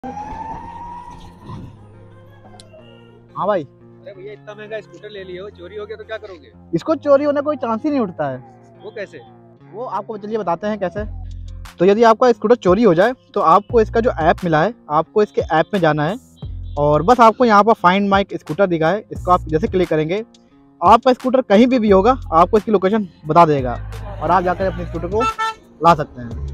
हाँ भाई। अरे भैया इतना महंगा स्कूटर ले लिए हो, चोरी हो गया तो क्या करोगे? इसको चोरी होने का कोई चांस ही नहीं उठता है। वो कैसे? वो आपको चलिए बताते हैं कैसे। तो यदि आपका स्कूटर चोरी हो जाए तो आपको इसका जो ऐप मिला है, आपको इसके ऐप में जाना है और बस आपको यहाँ पर फाइंड माई स्कूटर दिखा है, इसको आप जैसे क्लिक करेंगे आपका स्कूटर कहीं भी होगा आपको इसकी लोकेशन बता देगा और आप जाकर अपने स्कूटर को ला सकते हैं।